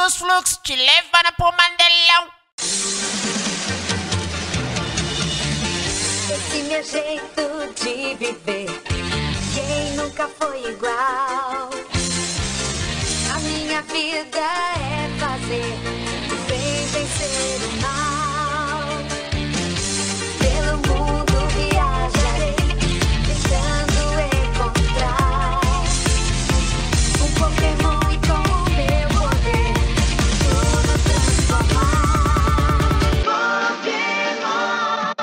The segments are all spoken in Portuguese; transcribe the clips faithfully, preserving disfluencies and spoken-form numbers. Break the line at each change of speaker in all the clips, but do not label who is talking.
dos fluxos te levando pro Mandelão.
Esse meu jeito de viver, quem nunca foi igual? A minha vida é fazer o bem vencer o mal. Pelo mundo viajarei, tentando encontrar um Pokémon e com o meu poder tudo transformar. Pokémon,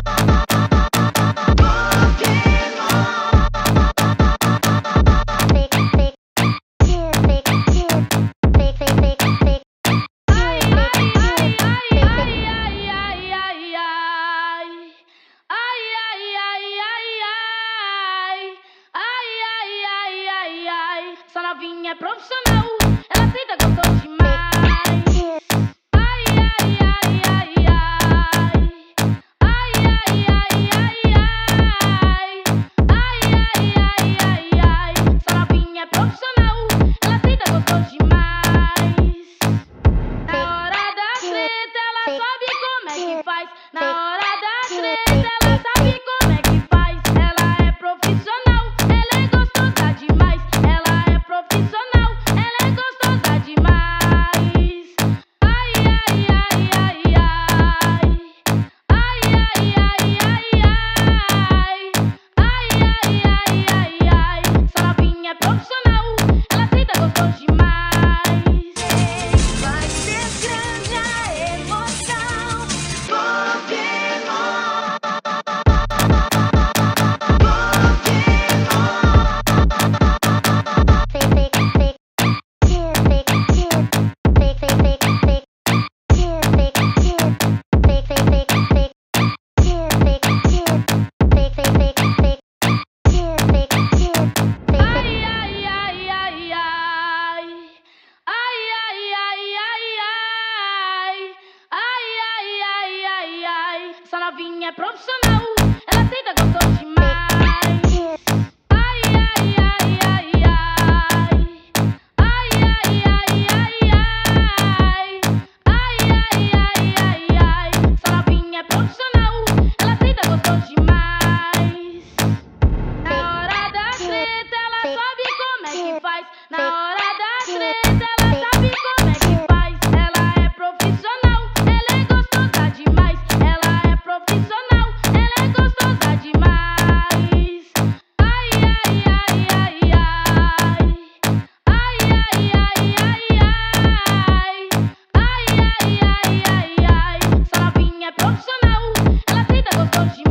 essa novinha é profissional, ela aceita, gostou demais. Ai, ai, ai, ai, ai. Ai, ai, ai, ai, ai. Ai, ai, ai, ai, ai. Essa novinha é profissional, ela aceita, gostou demais. Na hora da treta, ela sabe como é que faz. Na hora da treta, ela sabe como é que faz. Ela é profissional, ela é gostosa demais. Ela é profissional, ela é gostosa demais. Ai, ai, ai, ai, ai. Ai, ai, ai, ai, ai. Ai, ai, ai, ai, ai. Essa novinha é profissional, ela aceita, gostou demais.
vai ser grande a emoção. Pokémon,
Ai, ai, ai, ai, ai. Ai, ai, ai, ai, ai. Ai, ai, ai, ai, ai. Essa novinha é profissional, ela aceita, gostou demais. Ai, ai, ai, ai, ai. Ai, ai, ai, ai, ai. Ai, ai, ai, ai, ai. Essa novinha é profissional, ela aceita, gostou demais. Na hora da treta, ela sabe como é que faz. Na hora da treta, ela sabe como é que faz. Ela é profissional, ela é gostosa demais. Ela é profissional, ela é gostosa demais. Ai, ai, ai, ai, ai. Ai, ai, ai, ai, ai. Ai, ai, ai, ai, ai. Essa novinha é profissional, ela aceita, gostou demais.